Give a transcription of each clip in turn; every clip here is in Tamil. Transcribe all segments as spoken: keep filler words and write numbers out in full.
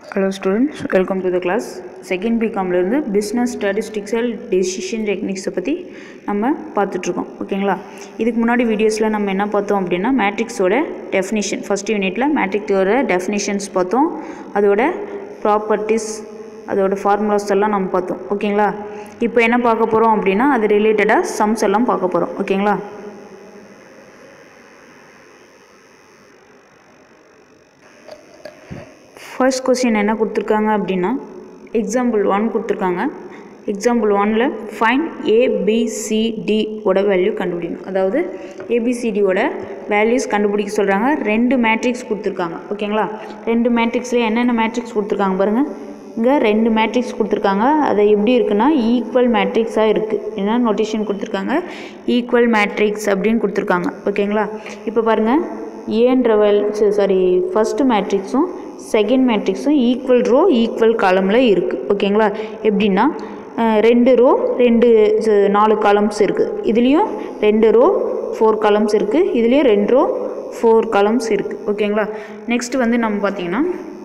Hello students, welcome to the class. Second B Com ல இருந்து business statistical decision techniques பத்தி நம்ம பார்த்துட்டு இருக்கோம். ஓகேங்களா? இதுக்கு முன்னாடி வீடியோஸ்ல நம்ம என்ன பார்த்தோம் அப்படின்னா மேட்ரிக்ஸோட டெஃபினிஷன் ஃபர்ஸ்ட் யூனிட்ல மேட்ரிக்ஸோட டெஃபினிஷன்ஸ் பார்த்தோம். அதோட ப்ராப்பர்ட்டிஸ் அதோட ஃபார்முலாஸ் எல்லாம் நம்ம பார்த்தோம். ஓகேங்களா? இப்போ என்ன பார்க்க போறோம் அப்படின்னா அது ரிலேட்டடா சம்ஸ் எல்லாம் பார்க்க போறோம். ஓகேங்களா? ஃபர்ஸ்ட் கொஸ்டின் என்ன கொடுத்துருக்காங்க அப்படின்னா எக்ஸாம்பிள் ஒன் கொடுத்துருக்காங்க. எக்ஸாம்பிள் ஒன்னில் ஃபைன் ஏபிசிடி ஓட வேல்யூ கண்டுபிடிக்கணும். அதாவது ஏபிசிடியோட வேல்யூஸ் கண்டுபிடிக்க சொல்கிறாங்க. ரெண்டு மேட்ரிக்ஸ் கொடுத்துருக்காங்க. ஓகேங்களா? ரெண்டு மேட்ரிக்ஸில் என்னென்ன மேட்ரிக்ஸ் கொடுத்துருக்காங்க பாருங்கள். இங்கே ரெண்டு மேட்ரிக்ஸ் கொடுத்துருக்காங்க. அது எப்படி இருக்குன்னா ஈக்குவல் மேட்ரிக்ஸாக இருக்குது. என்ன நோட்டேஷன் கொடுத்துருக்காங்க? ஈக்குவல் மேட்ரிக்ஸ் அப்படின்னு கொடுத்துருக்காங்க. ஓகேங்களா? இப்போ பாருங்கள் ஏன்ற வேல் சாரி ஃபஸ்ட்டு மேட்ரிக்ஸும் செகண்ட் மேட்ரிக்ஸும் ஈக்குவல் ரோ ஈக்குவல் காலமில் இருக்குது. ஓகேங்களா? எப்படின்னா ரெண்டு ரோ ரெண்டு நாலு காலம்ஸ் இருக்குது. இதுலேயும் ரெண்டு ரோ ஃபோர் காலம்ஸ் இருக்குது. இதுலேயும் ரெண்டு ரோ ஃபோர் காலம்ஸ் இருக்குது. ஓகேங்களா? நெக்ஸ்ட் வந்து நம்ம பார்த்திங்கன்னா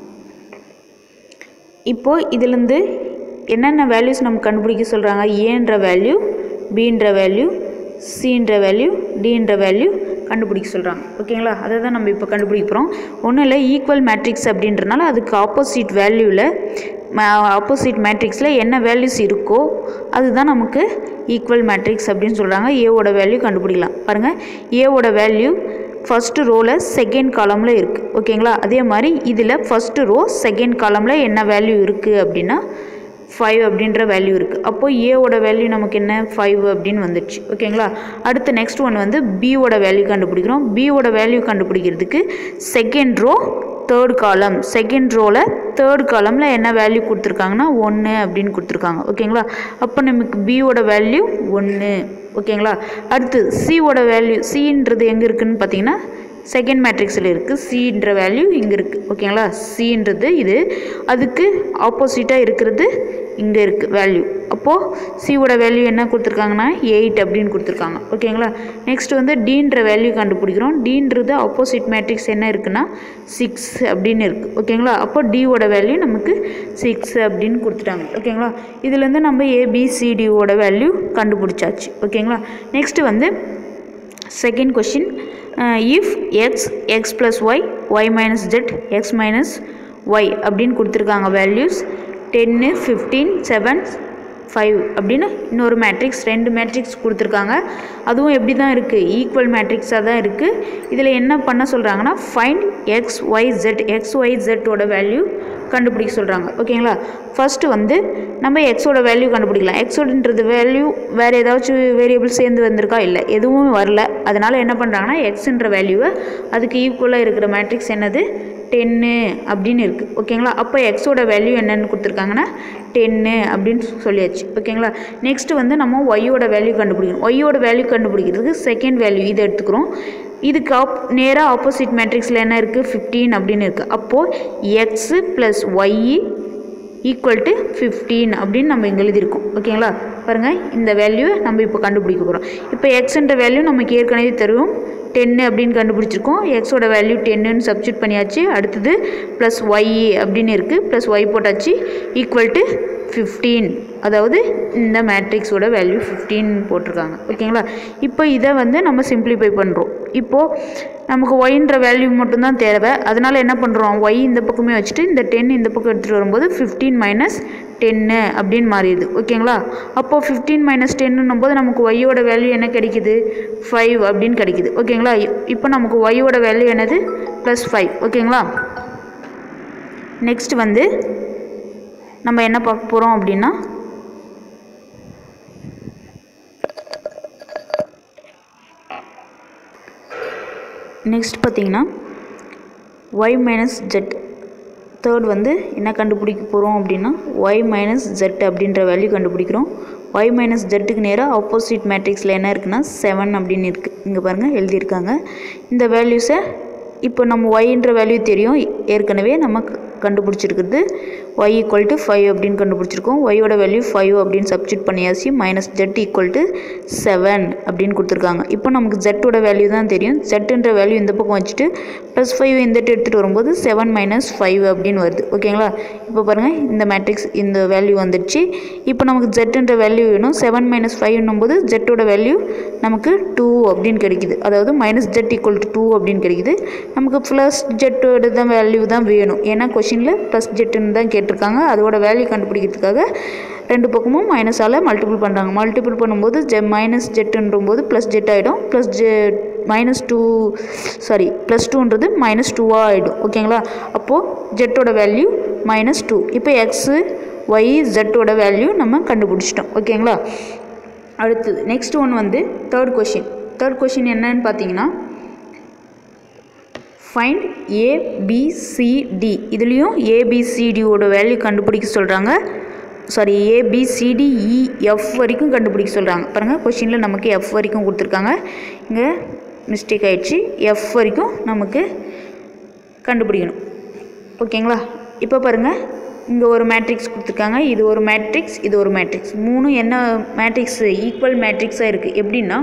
இப்போது இதுலேருந்து என்னென்ன வேல்யூஸ் நம்ம கண்டுபிடிக்க சொல்கிறாங்க? ஏன்ற வேல்யூ, பின்ற வேல்யூ, சின்ற வேல்யூ, டின்ற வேல்யூ கண்டுபிடிக்க சொல்கிறாங்க. ஓகேங்களா? அதை தான் நம்ம இப்போ கண்டுபிடிக்க போகிறோம். ஒன்றும் இல்லை, ஈக்குவல் மேட்ரிக்ஸ் அப்படின்றனால அதுக்கு ஆப்போசிட் வேல்யூவில் ஆப்போசிட் மேட்ரிக்ஸில் என்ன வேல்யூஸ் இருக்கோ அதுதான் நமக்கு ஈக்குவல் மேட்ரிக்ஸ் அப்படின்னு சொல்கிறாங்க. ஏவோட வேல்யூ கண்டுபிடிக்கலாம். பாருங்கள், ஏவோட வேல்யூ ஃபஸ்ட்டு ரோவில் செகண்ட் காலமில் இருக்குது. ஓகேங்களா? அதே மாதிரி இதில் ஃபஸ்ட்டு ரோ செகண்ட் காலமில் என்ன வேல்யூ இருக்குது அப்படின்னா ஃபைவ் அப்படின்ற வேல்யூ இருக்குது. அப்போது ஏவோட வேல்யூ நமக்கு என்ன ஃபைவ் அப்படின்னு வந்துடுச்சு. ஓகேங்களா? அடுத்து நெக்ஸ்ட் ஒன் வந்து பியோட வேல்யூ கண்டுபிடிக்கிறோம். பியோட வேல்யூ கண்டுபிடிக்கிறதுக்கு second row third column, second ரோவில் தேர்ட் காலமில் என்ன வேல்யூ கொடுத்துருக்காங்கன்னா ஒன்று அப்படின்னு கொடுத்துருக்காங்க. ஓகேங்களா? அப்போ நமக்கு பியோட வேல்யூ ஒன்று. ஓகேங்களா? அடுத்து சியோட வேல்யூ, சின்றது எங்கே இருக்குதுன்னு பார்த்தீங்கன்னா செகண்ட் மேட்ரிக்ஸில் இருக்குது. சின்ற வேல்யூ இங்கே இருக்குது. ஓகேங்களா? சின்றது இது, அதுக்கு ஆப்போசிட்டாக இருக்கிறது இங்கே இருக்குது வேல்யூ. அப்போது சியோட வேல்யூ என்ன கொடுத்துருக்காங்கன்னா எயிட் அப்படின்னு கொடுத்துருக்காங்க. ஓகேங்களா? நெக்ஸ்ட் வந்து டீன்ற வேல்யூ கண்டுபிடிக்கிறோம். டீன்றது ஆப்போசிட் மேட்ரிக்ஸ் என்ன இருக்குன்னா சிக்ஸ் அப்படின்னு இருக்குது. ஓகேங்களா? அப்போ டியோட வேல்யூ நமக்கு சிக்ஸ் அப்படின்னு கொடுத்துட்டாங்க. ஓகேங்களா? இதுலேருந்து நம்ம ஏபிசிடியோட வேல்யூ கண்டுபிடிச்சாச்சு. ஓகேங்களா? நெக்ஸ்ட்டு வந்து second question, if x x plus y y minus z x minus y அப்படின்னு கொடுத்துருக்காங்க. வேல்யூஸ் டென்னு ஃபிஃப்டீன் செவன் ஃபைவ் அப்படின்னு இன்னொரு மேட்ரிக்ஸ் ரெண்டு மேட்ரிக்ஸ் கொடுத்துருக்காங்க. அதுவும் எப்படி தான் இருக்குது? ஈக்குவல் மேட்ரிக்ஸாக தான் இருக்குது. இதில் என்ன பண்ண சொல்கிறாங்கன்னா find x y z x y ஜெட்டோட வேல்யூ கண்டுபிடிக்க சொல்கிறாங்க. ஓகேங்களா? ஃபஸ்ட்டு வந்து நம்ம எக்ஸோட வேல்யூ கண்டுபிடிக்கலாம். எக்ஸோடன்றது வேல்யூ வேறு ஏதாச்சும் வேரியபிள் சேர்ந்து வந்திருக்கா? இல்லை, எதுவும் வரல. அதனால் என்ன பண்ணுறாங்கன்னா எக்ஸுன்ற வேல்யூவை அதுக்கு ஈக்குவலாக இருக்கிற மேட்ரிக்ஸ் என்னது டென்னு அப்படின்னு இருக்குது. ஓகேங்களா? அப்போ எக்ஸோட வேல்யூ என்னென்னு கொடுத்துருக்காங்கன்னா டென்னு அப்படின்னு சொல்லியாச்சு. ஓகேங்களா? நெக்ஸ்ட்டு வந்து நம்ம ஒய்யோட வேல்யூ கண்டுபிடிக்கணும். ஒய்யோட வேல்யூ கண்டுபிடிக்கிறதுக்கு செகண்ட் வேல்யூ இதை எடுத்துக்கிறோம். இதுக்கு ஆப் நேராக ஆப்போசிட் மேட்ரிக்ஸில் என்ன இருக்குது ஃபிஃப்டீன் அப்படின்னு இருக்குது. அப்போது x plus y equal to fifteen அப்படின்னு நம்ம இங்கே எழுதியிருக்கோம். ஓகேங்களா? பாருங்கள், இந்த வேல்யூவை நம்ம இப்போ கண்டுபிடிக்க போகிறோம். இப்போ எக்ஸுன்ற வேல்யூ நமக்கு ஏற்கனவே தரும் டென்னு அப்படின்னு கண்டுபிடிச்சிருக்கோம். எக்ஸோட வேல்யூ டென்னுன்னு சப்ஸ்டியூட் பண்ணியாச்சு. அடுத்தது ப்ளஸ் ஒய்இ அப்படின்னு இருக்குது. ப்ளஸ் ஒய் போட்டாச்சு ஈக்குவல் டு ஃபிஃப்டீன். அதாவது இந்த மேட்ரிக்ஸோட வேல்யூ ஃபிஃப்டீன் போட்டிருக்காங்க. ஓகேங்களா? இப்போ இதை வந்து நம்ம சிம்பிளிஃபை பண்ணுறோம். இப்போது நமக்கு ஒய்ன்ற வேல்யூ மட்டும்தான் தேவை. அதனால் என்ன பண்ணுறோம், ஒய் இந்த பக்கமே வச்சுட்டு இந்த டென் இந்த பக்கம் எடுத்துகிட்டு வரும்போது ஃபிஃப்டீன் மைனஸ் டென்னு அப்படின்னு மாறிடுது. ஓகேங்களா? அப்போது ஃபிஃப்டீன் மைனஸ் டென்னுன்னும் போது நமக்கு ஒய்யோட வேல்யூ என்ன கிடைக்குது ஃபைவ் அப்படின்னு கிடைக்குது. ஓகேங்களா? இப்போ நமக்கு ஒய்யோட வேல்யூ என்னது ப்ளஸ் ஃபைவ். ஓகேங்களா? நெக்ஸ்ட் வந்து நம்ம என்ன பார்க்க போகிறோம் அப்படின்னா நெக்ஸ்ட் பார்த்தீங்கன்னா ஒய் மைனஸ் ஜெட் தேர்ட் வந்து என்ன கண்டுபிடிக்க போகிறோம் அப்படின்னா ஒய் மைனஸ் ஜெட் அப்படின்ற வேல்யூ கண்டுபிடிக்கிறோம். ஒய் மைனஸ் ஜெட்டுக்கு நேராக ஆப்போசிட் மேட்ரிக்ஸில் என்ன இருக்குன்னா செவன் அப்படின்னு இருக்குது. இங்கே பாருங்கள் எழுதியிருக்காங்க. இந்த வேல்யூஸை இப்போ நம்ம ஒய்ன்ற வேல்யூ தெரியும் ஏற்கனவே, நம்ம கண்டுபிடிச்சிருக்குது y ஈக்குவல் டு ஃபைவ் அப்படின்னு கண்டுபிடிச்சிருக்கோம். ஒய்யோட வேல்யூ ஃபைவ் அப்படின்னு சப்ஸ்டியூட் பண்ணியாச்சு. Minus jet equal to seven அப்படின்னு கொடுத்துருக்காங்க. இப்போ நமக்கு ஜெட்டோட வேல்யூ தான் தெரியும். ஜெட்டுன்ற வேல்யூ இந்த பக்கம் வச்சுட்டு ப்ளஸ் ஃபைவ் இந்த எடுத்துகிட்டு வரும்போது செவன் மைனஸ் ஃபைவ் அப்படின்னு வருது. ஓகேங்களா? இப்போ பாருங்கள், இந்த மேட்ரிக்ஸ் இந்த வேல்யூ வந்துடுச்சு. இப்போ நமக்கு ஜெட்டுன்ற வேல்யூ வேணும். செவன் மைனஸ் ஃபைவ்னும் போது ஜெட்டோட வேல்யூ நமக்கு டூ அப்படின்னு கிடைக்குது. அதாவது minus jet equal to two அப்படின்னு கிடைக்குது. நமக்கு ப்ளஸ் ஜெட்டோட தான் வேல்யூ தான் வேணும். ஏன்னா கொஷினில் ப்ளஸ் ஜெட்டுன்னு தான் கேட்டிருக்காங்க. அதோட வேல்யூ கண்டுபிடிக்கிறதுக்காக ரெண்டு பக்கமும் மைனஸால் மல்டிபிள் பண்ணுறாங்க. மல்டிபிள் பண்ணும்போது ஜெ மைனஸ் ஜெட்டுன்ற போது ப்ளஸ் ஜெட் ஆகிடும். Plus Z minus two sorry plus டூன்றது மைனஸ் டூவாக ஆகிடும். ஓகேங்களா? அப்போது ஜெட்டோட வேல்யூ மைனஸ் டூ. இப்போ எக்ஸு ஒய் ஜெட்டோட வேல்யூ நம்ம கண்டுபிடிச்சிட்டோம். ஓகேங்களா? அடுத்தது நெக்ஸ்ட் ஒன் வந்து தேர்ட் கொஷின். தேர்ட் கொஷின் என்னன்னு பார்த்தீங்கன்னா, ஃபைண்ட் ஏபிசிடி. இதுலேயும் ஏபிசிடியோட வேல்யூ கண்டுபிடிக்க சொல்கிறாங்க. சாரி ஏபிசிடிஇஎஃப் வரைக்கும் கண்டுபிடிக்க சொல்கிறாங்க. பாருங்கள், கொஷினில் நமக்கு எஃப் வரைக்கும் கொடுத்துருக்காங்க. இங்கே மிஸ்டேக் ஆகிடுச்சு. எஃப் வரைக்கும் நமக்கு கண்டுபிடிக்கணும். ஓகேங்களா? இப்போ பாருங்கள், இங்கே ஒரு மேட்ரிக்ஸ் கொடுத்துருக்காங்க. இது ஒரு மேட்ரிக்ஸ், இது ஒரு மேட்ரிக்ஸ். மூணு என்ன மேட்ரிக்ஸ் ஈக்குவல் மேட்ரிக்ஸாக இருக்குது. எப்படின்னா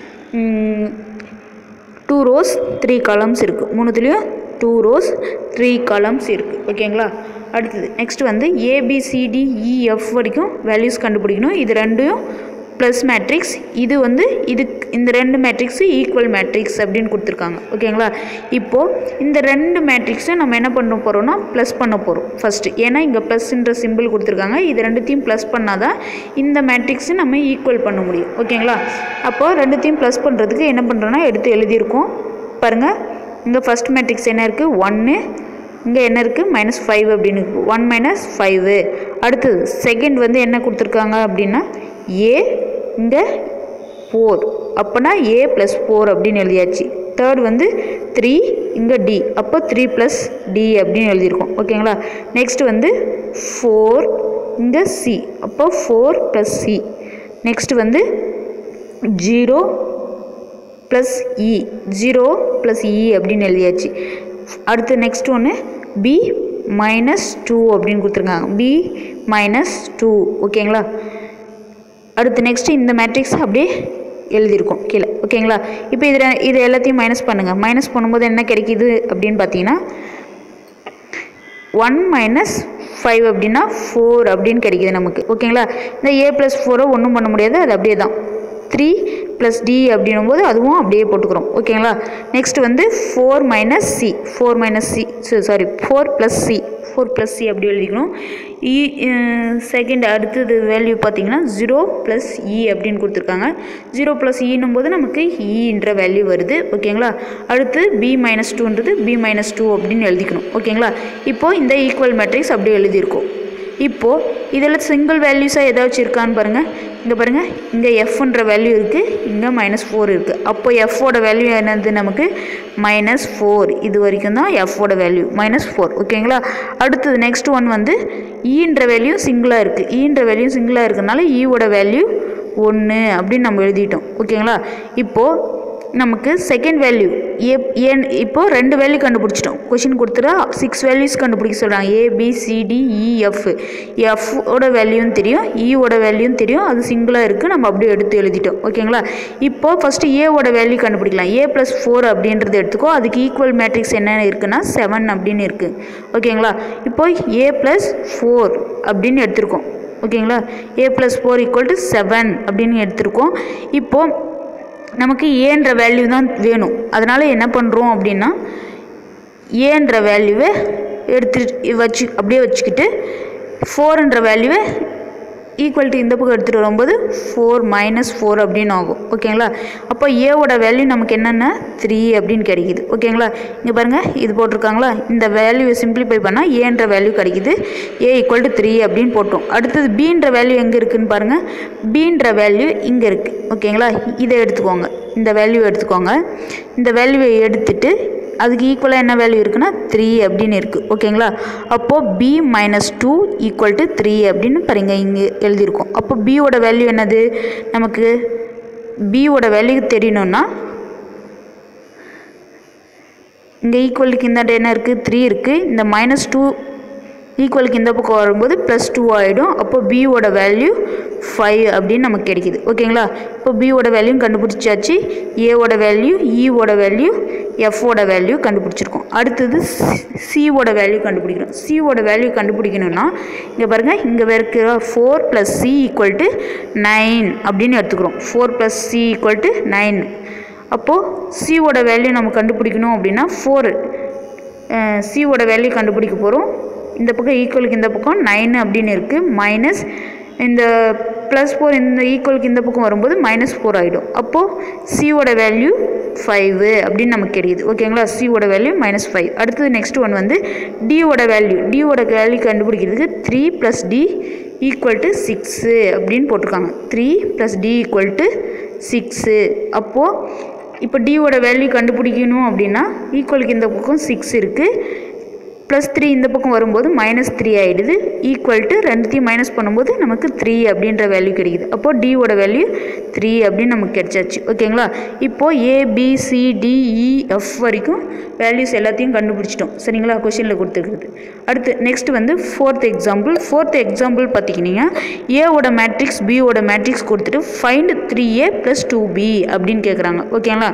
டூ ரோஸ் த்ரீ காலம்ஸ் இருக்குது. மூணுத்துலேயும் டூ ரோஸ் த்ரீ காலம்ஸ் இருக்குது. ஓகேங்களா? அடுத்தது நெக்ஸ்ட் வந்து ஏபிசிடிஇஎஃப் வரைக்கும் வேல்யூஸ் கண்டுபிடிக்கணும். இது ரெண்டும் ப்ளஸ் மேட்ரிக்ஸ். இது வந்து இது இந்த ரெண்டு மேட்ரிக்ஸு ஈக்குவல் மேட்ரிக்ஸ் அப்படின்னு கொடுத்துருக்காங்க. ஓகேங்களா? இப்போது இந்த ரெண்டு மேட்ரிக்ஸை நம்ம என்ன பண்ண போகிறோம்னா ப்ளஸ் பண்ண போகிறோம் ஃபஸ்ட்டு. ஏன்னா இங்கே ப்ளஸ்ன்ற சிம்பிள் கொடுத்துருக்காங்க. இது ரெண்டுத்தையும் ப்ளஸ் பண்ணால் தான் இந்த மேட்ரிக்ஸை நம்ம ஈக்குவல் பண்ண முடியும். ஓகேங்களா? அப்போது ரெண்டுத்தையும் ப்ளஸ் பண்ணுறதுக்கு என்ன பண்ணுறோன்னா எடுத்து எழுதியிருக்கோம். பாருங்கள், இங்கே ஃபஸ்ட் மேட்ரிக்ஸ் என்ன இருக்குது? ஒன்று. இங்கே என்ன இருக்குது? மைனஸ் ஃபைவ் அப்படின்னு இருக்குது. One minus five. அடுத்தது செகண்ட் வந்து என்ன கொடுத்துருக்காங்க அப்படின்னா ஏ, இங்கே ஃபோர். அப்போனா ஏ ப்ளஸ் ஃபோர் அப்படின்னு எழுதியாச்சு. தேர்ட் வந்து த்ரீ, இங்கே டி. அப்போ த்ரீ ப்ளஸ் டி அப்படின்னு எழுதியிருக்கோம். ஓகேங்களா? நெக்ஸ்ட் வந்து ஃபோர், இங்கே சி. அப்போ ஃபோர் ப்ளஸ் சி. நெக்ஸ்ட் வந்து zero plus E. Zero plus E அப்படின்னு எழுதியாச்சு. அடுத்து நெக்ஸ்ட் ஒன்று பி மைனஸ் டூ அப்படின்னு கொடுத்துருக்காங்க. B minus two. ஓகேங்களா? அடுத்து நெக்ஸ்ட்டு இந்த மேட்ரிக்ஸ் அப்படியே எழுதியிருக்கோம் கீழே. ஓகேங்களா? இப்போ இதில் இது எல்லாத்தையும் மைனஸ் பண்ணுங்கள். மைனஸ் பண்ணும்போது என்ன கிடைக்கிது அப்படின்னு பார்த்தீங்கன்னா ஒன் மைனஸ் ஃபைவ் அப்படின்னா ஃபோர் அப்படின்னு கிடைக்கிது நமக்கு. ஓகேங்களா? இந்த ஏ ப்ளஸ் ஃபோரை ஒன்றும் பண்ண முடியாது, அது அப்படியே தான். த்ரீ ப்ளஸ் டி அப்படின்னும் போது அதுவும் அப்படியே போட்டுக்கிறோம். ஓகேங்களா? நெக்ஸ்ட் வந்து four minus C. Four minus C sorry four plus C. Four plus C அப்படி எழுதிக்கணும். இ செகண்ட் அடுத்தது வேல்யூ பார்த்தீங்கன்னா ஜீரோ ப்ளஸ் இ அப்படின்னு கொடுத்துருக்காங்க. ஜீரோ ப்ளஸ் ஈன்னும் போது நமக்கு ஈன்ற வேல்யூ வருது. ஓகேங்களா? அடுத்து பி மைனஸ் டூன்றது பி மைனஸ் டூ அப்படின்னு எழுதிக்கணும். ஓகேங்களா? இப்போது இந்த ஈக்குவல் மேட்ரிக்ஸ் அப்படியே எழுதியிருக்கோம். இப்போது இதில் சிங்கிள் வேல்யூஸாக ஏதாச்சும் இருக்கான்னு பாருங்கள். இங்கே பாருங்கள், இங்கே எஃப்ன்ற வேல்யூ இருக்குது, இங்கே மைனஸ் ஃபோர் இருக்குது. அப்போ எஃப்போட வேல்யூ என்னது நமக்கு மைனஸ் ஃபோர். இது வரைக்கும் தான் எஃப்போட வேல்யூ மைனஸ் ஃபோர். ஓகேங்களா? அடுத்தது நெக்ஸ்ட் ஒன் வந்து ஈன்ற வேல்யூ சிங்கிளாக இருக்குது. ஈன்ற வேல்யூ சிங்கிளாக இருக்கிறதுனால ஈவோட வேல்யூ ஒன்று அப்படின்னு நம்ம எழுதிட்டோம். ஓகேங்களா? இப்போது நமக்கு செகண்ட் வேல்யூ ஏ ஏன் இப்போது ரெண்டு வேல்யூ கண்டுபிடிச்சிட்டோம். கொஷின் கொடுத்துட்டா சிக்ஸ் வேல்யூஸ் கண்டுபிடிக்க சொல்கிறாங்க. ஏபிசிடிஇஎஃப். எஃப்போட வேல்யூன்னு தெரியும், ஈவோட வேல்யூன்னு தெரியும். அது சிங்கிளாக இருக்குது, நம்ம அப்படியே எடுத்து எழுதிட்டோம். ஓகேங்களா? இப்போது ஃபஸ்ட்டு ஏவோட வேல்யூ கண்டுபிடிக்கலாம். ஏ ப்ளஸ் ஃபோர் அப்படின்றது எடுத்துக்கோ. அதுக்கு ஈக்குவல் மேட்ரிக்ஸ் என்ன இருக்குன்னா செவன் அப்படின்னு இருக்குது. ஓகேங்களா? இப்போது ஏ ப்ளஸ் ஃபோர் அப்படின்னு எடுத்திருக்கோம். ஓகேங்களா? A plus four equal to seven அப்படின்னு எடுத்திருக்கோம். இப்போது நமக்கு ஏன்ற வேல்யூ தான் வேணும். அதனால் என்ன பண்ணுறோம் அப்படின்னா ஏன்ற வேல்யூவை எடுத்து வச்சு அப்படியே வச்சுக்கிட்டு ஃபோர்ன்ற வேல்யூவை ஈக்குவல் டு இந்த பக்கம் எடுத்துகிட்டு வரும்போது ஃபோர் மைனஸ் ஃபோர் அப்படின்னு ஆகும். ஓகேங்களா? அப்போ ஏவோட வேல்யூ நமக்கு என்னென்ன த்ரீ அப்படின்னு கிடைக்கிது. ஓகேங்களா? இங்கே பாருங்கள், இது போட்டிருக்காங்களா? இந்த வேல்யூவை சிம்பிளிஃபை பண்ணால் ஏன்ற வேல்யூ கிடைக்கிது. ஏ ஈக்குவல் டு த்ரீ அப்படின்னு போட்டோம். அடுத்தது பீன்ற வேல்யூ எங்கே இருக்குதுன்னு பாருங்கள். பீன்ற வேல்யூ இங்கே இருக்குது. ஓகேங்களா? இதை எடுத்துக்கோங்க, இந்த வேல்யூ எடுத்துக்கோங்க. இந்த வேல்யூவை எடுத்துட்டு அதுக்கு ஈக்குவலாக என்ன வேல்யூ இருக்குன்னா த்ரீ அப்படின்னு இருக்குது. ஓகேங்களா? அப்போது B minus two equal to three அப்படின்னு பாருங்க இங்கே எழுதியிருக்கோம். அப்போ பியோட வேல்யூ என்னது? நமக்கு பியோட வேல்யூ தெரியணும்னா இங்கே ஈக்குவலுக்கு இந்த என்ன இருக்குது? த்ரீ இருக்குது. இந்த மைனஸ் டூ ஈக்குவலுக்கு இந்த பக்கம் வரும்போது ப்ளஸ் டூ ஆகிடும். அப்போ பியோட வேல்யூ ஃபைவ் அப்படின்னு நமக்கு கிடைக்குது. ஓகேங்களா? இப்போ பியோட வேல்யூ கண்டுபிடிச்சாச்சு. ஏவோட வேல்யூ, ஈவோட வேல்யூ, எஃபோட வேல்யூ கண்டுபிடிச்சிருக்கோம். அடுத்தது சியோட வேல்யூ கண்டுபிடிக்கணும். சியோட வேல்யூ கண்டுபிடிக்கணும்னா இங்கே பாருங்கள், இங்கே இருக்கிற four plus C equal to nine அப்படின்னு எடுத்துக்கிறோம். Four plus C equal to nine. அப்போது சியோட வேல்யூ நம்ம கண்டுபிடிக்கணும் அப்படின்னா ஃபோர் சியோட வேல்யூ கண்டுபிடிக்க போகிறோம். இந்த பக்கம் ஈக்குவலுக்கு இந்த பக்கம் நைன் அப்படின்னு இருக்குது. மைனஸ் இந்த ப்ளஸ் ஃபோர் இந்த ஈக்குவலுக்கு இந்த பக்கம் வரும்போது மைனஸ் ஃபோர் ஆகிடும். அப்போது சியோட வேல்யூ ஃபைவ் அப்படின்னு நமக்கு கிடைக்குது. ஓகேங்களா? சியோட வேல்யூ மைனஸ் ஃபைவ். அடுத்தது நெக்ஸ்ட் ஒன் வந்து டியோட வேல்யூ. டியோட வேல்யூ கண்டுபிடிக்கிறதுக்கு three plus D equal to six அப்படின்னு போட்டிருக்காங்க. Three plus D equal to six. அப்போது இப்போ டியோட வேல்யூ கண்டுபிடிக்கணும் அப்படின்னா ஈக்குவலுக்கு இந்த பக்கம் சிக்ஸ் இருக்குது, ப்ளஸ் த்ரீ இந்த பக்கம் வரும்போது மைனஸ் த்ரீ ஆகிடுது. ஈக்குவல் டு ரெண்டுத்தையும் மைனஸ் பண்ணும்போது நமக்கு த்ரீ அப்படின்ற வேல்யூ கிடைக்குது. அப்போது டியோட வேல்யூ த்ரீ அப்படின்னு நமக்கு கிடைச்சாச்சு. ஓகேங்களா? இப்போது ஏபிசிடிஇஎஃப் வரைக்கும் வேல்யூஸ் எல்லாத்தையும் கண்டுபிடிச்சிட்டோம். சரிங்களா? கொஷினில் கொடுத்துருக்குறது. அடுத்து நெக்ஸ்ட் வந்து ஃபோர்த் எக்ஸாம்பிள். ஃபோர்த் எக்ஸாம்பிள் பார்த்திங்கன்னா ஏவோட மேட்ரிக்ஸ் பியோட மேட்ரிக்ஸ் கொடுத்துட்டு find three A plus two B அப்படின்னு கேட்குறாங்க. ஓகேங்களா?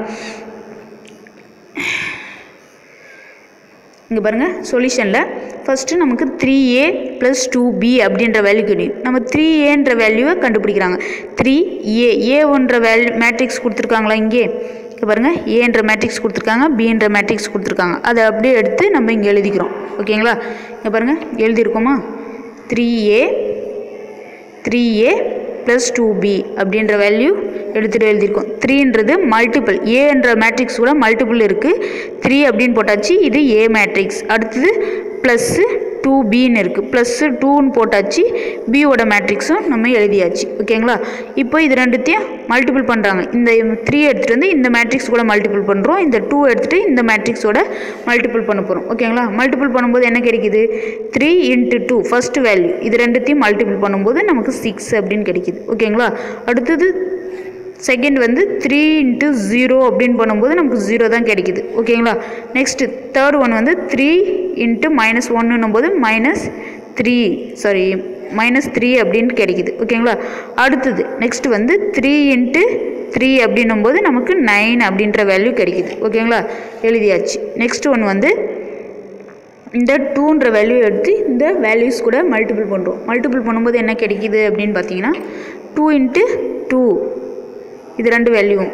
இங்கே பாருங்கள், சொல்யூஷனில் ஃபஸ்ட்டு நமக்கு three A plus two B அப்படின்ற வேல்யூ கிடைக்கும். நம்ம த்ரீ ஏன்ற வேல்யூவை கண்டுபிடிக்கிறாங்க. த்ரீ ஏ ஏ ஒன்ற வேல்யூ மேட்ரிக்ஸ் கொடுத்துருக்காங்களா இங்கே? இங்கே பாருங்கள், ஏன்ற மேட்ரிக்ஸ் கொடுத்துருக்காங்க, பின்ற மேட்ரிக்ஸ் கொடுத்துருக்காங்க. அதை அப்படியே எடுத்து நம்ம இங்கே எழுதிக்கிறோம். ஓகேங்களா? இங்கே பாருங்கள், எழுதியிருக்கோமா? Three A three A plus two B அப்படின்ற வேல்யூ எடுத்துகிட்டு எழுதியிருக்கோம். த்ரீன்றது மல்டிபிள், ஏன்ற மேட்ரிக்ஸ் கூட மல்டிபிள் இருக்குது. த்ரீ அப்படின்னு போட்டாச்சு, இது ஏ மேட்ரிக்ஸ். அடுத்தது ப்ளஸ்ஸு டூ பின்னு இருக்குது, ப்ளஸ்ஸு டூன்னு போட்டாச்சு. பியோட மேட்ரிக்ஸும் நம்ம எழுதியாச்சு. ஓகேங்களா? இப்போ இது ரெண்டுத்தையும் மல்டிபிள் பண்ணுறாங்க. இந்த த்ரீ எடுத்துகிட்டு வந்து இந்த மேட்ரிக்ஸ் கூட மல்டிபிள் பண்ணுறோம், இந்த டூ எடுத்துகிட்டு இந்த மேட்ரிக்ஸோட மல்டிபிள் பண்ண போகிறோம். ஓகேங்களா? மல்டிபிள் பண்ணும்போது என்ன கிடைக்குது? Three into two first value, இது ரெண்டுத்தையும் மல்டிபிள் பண்ணும்போது நமக்கு சிக்ஸ் அப்படின்னு கிடைக்குது. ஓகேங்களா? அடுத்தது செகண்ட் வந்து த்ரீ இன்ட்டு ஜீரோ அப்படின்னு பண்ணும்போது நமக்கு ஜீரோ தான் கிடைக்குது. ஓகேங்களா? நெக்ஸ்ட்டு தேர்ட் ஒன் வந்து த்ரீ இன்ட்டு மைனஸ் ஒன்னும் போது minus three sorry minus three அப்படின்னு கிடைக்குது. ஓகேங்களா? அடுத்தது நெக்ஸ்ட் வந்து த்ரீ இன்ட்டு த்ரீ அப்படின்னும் போது நமக்கு நைன் அப்படின்ற வேல்யூ கிடைக்குது. ஓகேங்களா? எழுதியாச்சு. நெக்ஸ்ட் ஒன் வந்து இந்த டூன்ற வேல்யூ எடுத்து இந்த வேல்யூஸ் கூட மல்டிபிள் பண்ணுறோம். மல்டிபிள் பண்ணும்போது என்ன கிடைக்குது அப்படின்னு பார்த்தீங்கன்னா டூ இன்ட்டு டூ, இது ரெண்டு வேல்யூவும்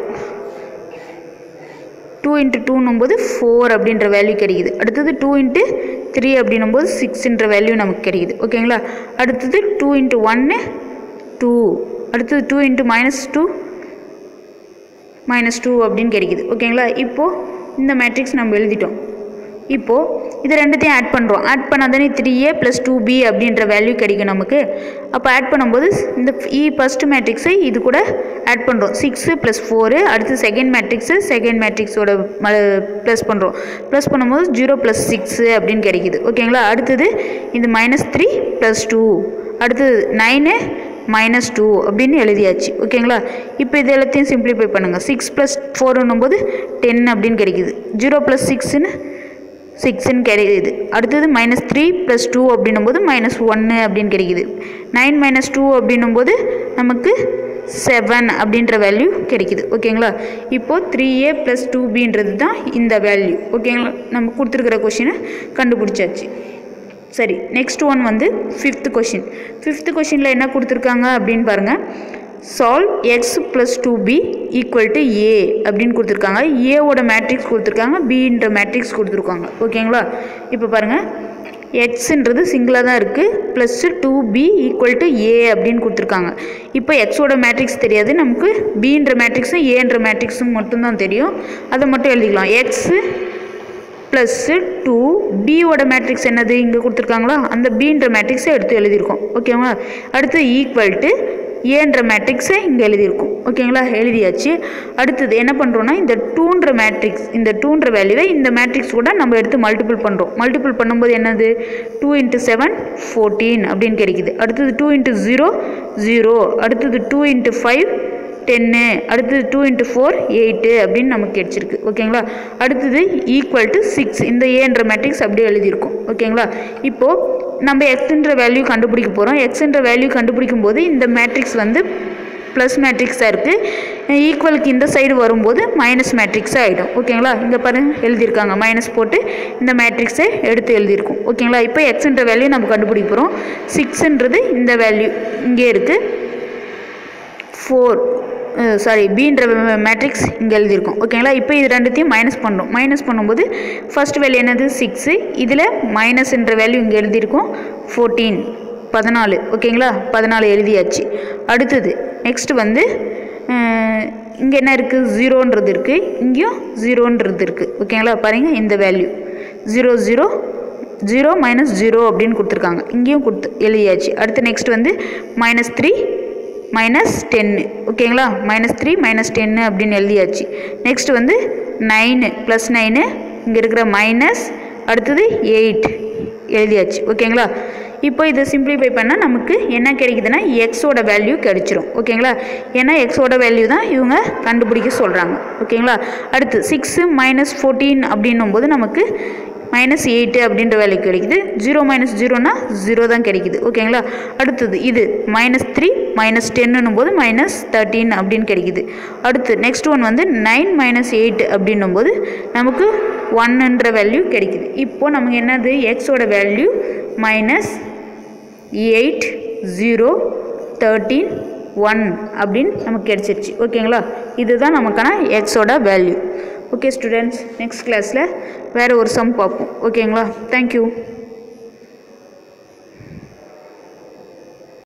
டூ இன்ட்டு டூன்னும் போது ஃபோர் அப்படின்ற வேல்யூ கிடைக்குது. அடுத்தது டூ இன்ட்டு த்ரீ அப்படின்னும் போது சிக்ஸ்ன்ற வேல்யூ நமக்கு கிடைக்குது. ஓகேங்களா? அடுத்தது டூ இன்ட்டு ஒன்று டூ, அடுத்தது two into minus two minus two அப்படின்னு கிடைக்குது. ஓகேங்களா? இப்போது இந்த மேட்ரிக்ஸ் நம்ம எழுதிட்டோம். இப்போது இது ரெண்டுத்தையும் ஆட் பண்ணுறோம். ஆட் பண்ணால் தானே three A plus two B அப்படின்ற வேல்யூ கிடைக்கும் நமக்கு. அப்போ ஆட் பண்ணும்போது இந்த இ ஃபஸ்ட்டு மேட்ரிக்ஸை இது கூட ஆட் பண்ணுறோம். சிக்ஸு ப்ளஸ் ஃபோரு, அடுத்து செகண்ட் மேட்ரிக்ஸு செகண்ட் மேட்ரிக்ஸோட ம ப்ளஸ் பண்ணுறோம். ப்ளஸ் பண்ணும்போது ஜீரோ ப்ளஸ் சிக்ஸு அப்படின்னு கிடைக்குது. ஓகேங்களா? அடுத்தது இந்த மைனஸ் த்ரீ ப்ளஸ் டூ, அடுத்தது நைனு மைனஸ் டூ அப்படின்னு எழுதியாச்சு. ஓகேங்களா? இப்போ இது எல்லாத்தையும் சிம்பிளிஃபை பண்ணுங்கள். சிக்ஸ் ப்ளஸ் ஃபோருன்னும் போது டென் அப்படின்னு கிடைக்குது. ஜீரோ ப்ளஸ் சிக்ஸுன்னு சிக்ஸ்ன்னு கிடைக்குது. அடுத்தது மைனஸ் த்ரீ ப்ளஸ் டூ அப்படின்னும் போது மைனஸ் ஒன்று அப்படின்னு கிடைக்குது. நைன் மைனஸ் டூ அப்படின்னும் போது நமக்கு செவன் அப்படின்ற வேல்யூ கிடைக்குது. ஓகேங்களா? இப்போது த்ரீ ஏ ப்ளஸ் டூ பின்றது தான் இந்த வேல்யூ. ஓகேங்களா? நம்ம கொடுத்துருக்கிற கொஷினை கண்டுபிடிச்சாச்சு. சரி, நெக்ஸ்ட் ஒன் வந்து ஃபிஃப்த் கொஷின். ஃபிஃப்த் கொஷினில் என்ன கொடுத்துருக்காங்க அப்படின்னு பாருங்கள். Solve X plus two B equal to A அப்படின்னு கொடுத்துருக்காங்க. ஏவோட மேட்ரிக்ஸ் கொடுத்துருக்காங்க, பின்ற மேட்ரிக்ஸ் கொடுத்துருக்காங்க. ஓகேங்களா? இப்போ பாருங்கள், எக்ஸுன்றது சிங்கிளாக தான் இருக்குது, plus two B equal to A அப்படின்னு கொடுத்துருக்காங்க. இப்போ எக்ஸோட மேட்ரிக்ஸ் தெரியாது நமக்கு, பின்ற மேட்ரிக்ஸும் ஏன்ற மேட்ரிக்ஸும் மட்டும்தான் தெரியும். அதை மட்டும் எழுதிக்கலாம். எக்ஸு ப்ளஸ்ஸு டூ பியோட மேட்ரிக்ஸ் என்னது இங்கே கொடுத்துருக்காங்களா, அந்த பின்ற மேட்ரிக்ஸை எடுத்து எழுதியிருக்கோம். ஓகேங்களா? அடுத்து ஈக்குவல் டு ஏன்ற மேட்ரிக்ஸை இங்கே எழுதியிருக்கும். ஓகேங்களா? எழுதியாச்சு. அடுத்தது என்ன பண்ணுறோன்னா, இந்த டூன்ற மேட்ரிக்ஸ் இந்த டூன்ற வேல்யூவை இந்த மேட்ரிக்ஸ் கூட நம்ம எடுத்து மல்டிபிள் பண்ணுறோம். மல்டிபிள் பண்ணும்போது என்னது, டூ இன்ட்டு செவன் ஃபோர்டீன் அப்படின்னு கிடைக்குது. அடுத்தது டூ இன்ட்டு ஜீரோ ஜீரோ, அடுத்தது டூ இன்ட்டு ஃபைவ் டென்னு, அடுத்தது டூ இன்ட்டு ஃபோர் எயிட்டு அப்படின்னு நமக்கு கிடைச்சிருக்கு. ஓகேங்களா. அடுத்தது ஈக்குவல் டு சிக்ஸ், இந்த ஏன்ற மேட்ரிக்ஸ் அப்படியே எழுதியிருக்கும். ஓகேங்களா. இப்போது நம்ம எக்ஸ்ன்ற வேல்யூ கண்டுபிடிக்க போகிறோம். எக்ஸ்ன்ற வேல்யூ கண்டுபிடிக்கும் போது இந்த மேட்ரிக்ஸ் வந்து ப்ளஸ் மேட்ரிக்ஸாக இருக்குது. ஈக்குவலுக்கு இந்த சைடு வரும்போது மைனஸ் மேட்ரிக்ஸாக ஆகிடும். ஓகேங்களா. இங்கே பாருங்கள் எழுதியிருக்காங்க, மைனஸ் போட்டு இந்த மேட்ரிக்ஸை எடுத்து எழுதியிருக்கும். ஓகேங்களா. இப்போ எக்ஸ்ன்ற வேல்யூ நம்ம கண்டுபிடிக்க போகிறோம். சிக்ஸுன்றது இந்த வேல்யூ இங்கே இருக்குது. ஃபோர் சாரி பீன்ற மேட்ரிக்ஸ் இங்கே எழுதியிருக்கோம். ஓகேங்களா. இப்போ இது ரெண்டுத்தையும் மைனஸ் பண்ணுறோம். மைனஸ் பண்ணும்போது ஃபர்ஸ்ட் வேல்யூ என்னது சிக்ஸு, இதில் மைனஸ்ன்ற வேல்யூ இங்கே எழுதியிருக்கோம் ஃபோர்டீன், பதினாலு. ஓகேங்களா. பதினாலு எழுதியாச்சு. அடுத்தது நெக்ஸ்ட் வந்து இங்கே என்ன இருக்குது, ஜீரோன்றது இருக்குது, இங்கேயும் ஜீரோன்றது இருக்குது. ஓகேங்களா. பாருங்கள் இந்த value zero zero zero minus zero அப்படின்னு கொடுத்துருக்காங்க, இங்கேயும் கொடுத்து எழுதியாச்சு. அடுத்து நெக்ஸ்ட் வந்து மைனஸ் த்ரீ மைனஸ் டென்னு. ஓகேங்களா. மைனஸ் த்ரீ மைனஸ் டென்னு அப்படின்னு எழுதியாச்சு. நெக்ஸ்ட் வந்து நைனு ப்ளஸ் நைனு, இங்கே இருக்கிற மைனஸ், அடுத்தது எயிட் எழுதியாச்சு. ஓகேங்களா. இப்போ இதை சிம்பிளிஃபை பண்ணால் நமக்கு என்ன கிடைக்குதுன்னா எக்ஸோட வேல்யூ கிடைச்சிரும். ஓகேங்களா. ஏன்னா எக்ஸோட வேல்யூ தான் இவங்க கண்டுபிடிக்க சொல்கிறாங்க. ஓகேங்களா. அடுத்து சிக்ஸு மைனஸ் ஃபோர்டீன் அப்படின்னும் போது நமக்கு மைனஸ் எயிட்டு அப்படின்ற வேல்யூ கிடைக்குது. ஜீரோ மைனஸ் ஜீரோனா ஜீரோ தான் கிடைக்குது. ஓகேங்களா. அடுத்தது இது மைனஸ் த்ரீ மைனஸ் டென்னும் போது மைனஸ் தேர்ட்டீன் அப்படின்னு கிடைக்குது. அடுத்து நெக்ஸ்ட் ஒன் வந்து நைன் மைனஸ் எயிட் அப்படின்னும் போது நமக்கு ஒன்னுன்ற வேல்யூ கிடைக்குது. இப்போது நமக்கு என்னது எக்ஸோட value minus eight zero thirteen one அப்படின்னு நமக்கு கிடைச்சிருச்சு. ஓகேங்களா. இதுதான் நமக்கான எக்ஸோட வேல்யூ. ஓகே ஸ்டூடெண்ட்ஸ், நெக்ஸ்ட் கிளாஸில் வேறு ஒரு சம் பார்ப்போம். ஓகேங்களா. தேங்க்யூ.